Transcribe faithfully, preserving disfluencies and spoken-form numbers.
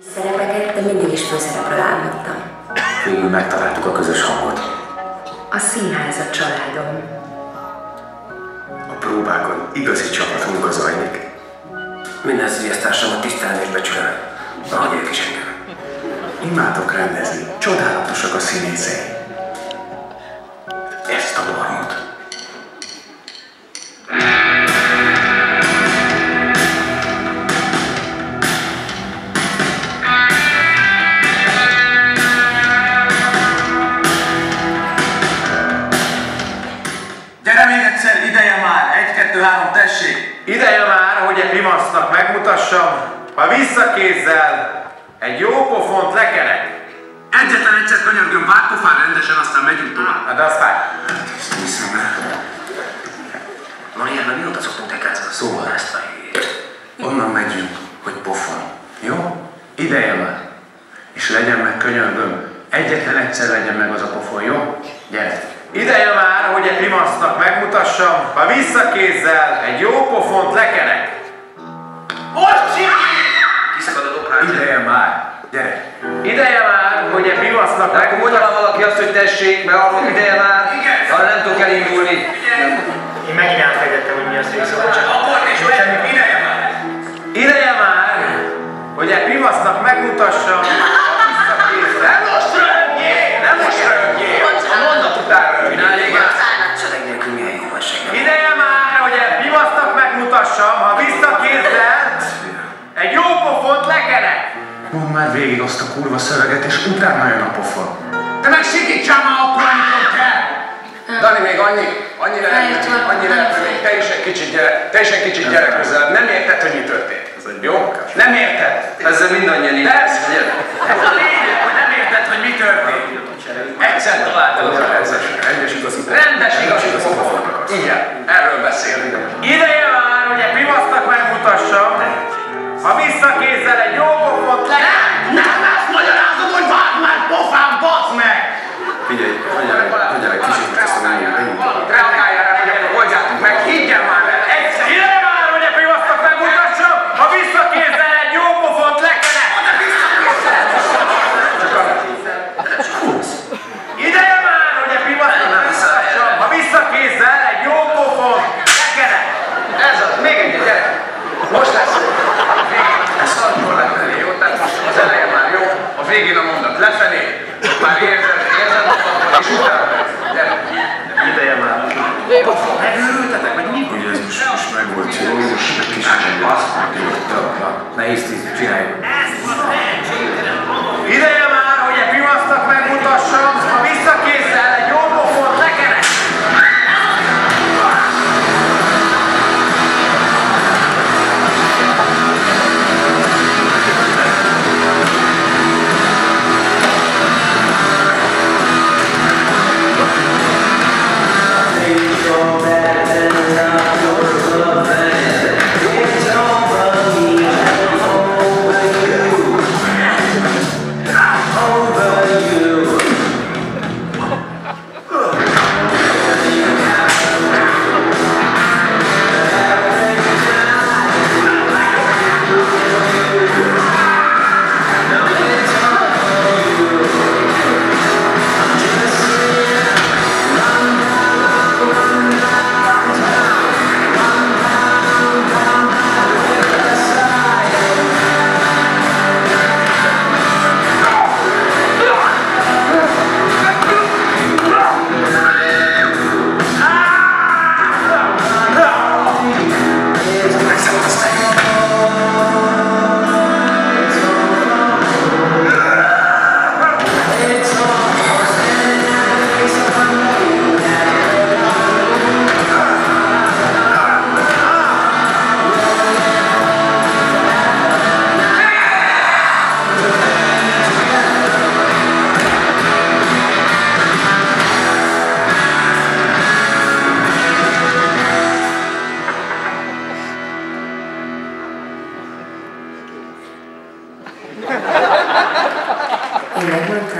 Szerepeket, de mindig is főszerepről álmodtam. Végül megtaláltuk a közös hangot. A színház a családom. A próbákon igazi csapatmunka zajlik. Minden színésztársamat tisztelni és becsülöm, ahogy ők is engem. Imádok rendezni, csodálatosak a színészei. Ezt a barmot. Gyere még egyszer, ideje már! Egy, kettő, három, tessék! Ideje már, hogy egy pimasznak megmutassam, ha visszakézzel egy jó pofont lekerek. Egyetlen egyszer könyörgöm, vágj pofán rendesen, aztán megyünk tovább. Hát de azt fáj. Ezt hiszem el. Mariana, mióta szoktunk tekázni? Szóval ezt a hülyét. Onnan megyünk, hogy pofon. Jó? Ideje már. És legyen meg, könyörgöm, egyetlen egyszer legyen meg az a pofon, jó? Gyere! Ideje már, hogy egy pimasznak megmutassam, ha visszakézzel egy jó pofont lekerek. Most Kiszakad a dobrát. Ideje már! Gyere! Ideje már, hogy egy pimasznak De akkor mondja valaki azt, hogy tessék, mert arról ideje már, arra nem tudok elindulni. Én megint elfejtettem, hogy mi az végszóval, csak Akkor is semmi, ideje már! Ideje már, hogy egy pimasznak megmutassam, ha visszakézzel. Nem most röhögjél! Nem most röhögjél! A mondat után röhögjél! Szöveg nélkül milyen jó van segíteni. Ideje már, hogy egy pimasznak megmutassam, ha visszakézzel egy jó pofont lekerek. Mondd már végig azt a kurva szöveget, és utána jön a pofon. Te meg segítsál már akkor, amikor kell! Dani, még annyi, annyira elmenni, annyira elmenni. Te is egy kicsit gyere, te is egy kicsit gyere közelebb. Nem érted, hogy mi történt. Jó? Nem érted? Ezzel mindannyian így. Ez, ez a lényeg, hogy nem érted, hogy mi történt. Egyszer találtad az Rendes, rendes igazítás. rendes igazítás. Igen, erről beszélünk. Ideje már, hogy egy pimasznak megmutassam, ha visszakézzel egy jó pofont lekerek. Nem ezt magyarázod, hogy vágj már pofán, bassz meg! Figyelj, hagyjál egy, hagyjál egy kicsit, mert ezt a menjünk, menjünk. Reagáljál rá, hogy akkor oldjátok meg, higgyen már el! Egyszer ideje már, hogy egy pimasznak megmutassam, ha visszakézzel egy jó pofont lekerek. Ideje már, hogy egy pimasznak megmutassam, ha visszakézzel egy jó pofont lekerek. Ez az, még egyet, gyere! Most lesz! Ez szarból lefelé, jó? Tehát most az eleje már jó, a végén a mondat lefelé, már érzed, érzed magadat, és utána gyere! Ideje már. Megőrültetek, vagy mi? Ugye ez most, most meg volt jó, most egy kis nyugodtabb. Nehéz tíz, csináljuk. Ideje már, hogy egy pimasznak megmutassam, ha visszakézzel egy jó pofont lekerek. Én megmondtam.